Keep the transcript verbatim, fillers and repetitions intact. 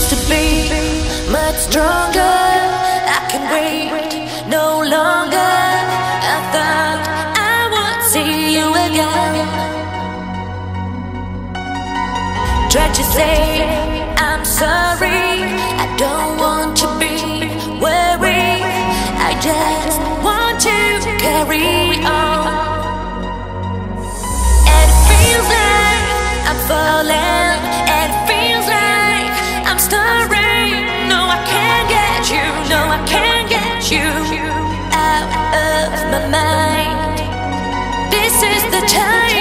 used to be much stronger. I can wait no longer. I thought I would see you again. Tried to say I'm sorry, I don't want to be worried, I just want to carry on. And it feels like I'm falling, and it feels like I'm starring. No, I can't get you, no, I can't get you out of my mind. This is the time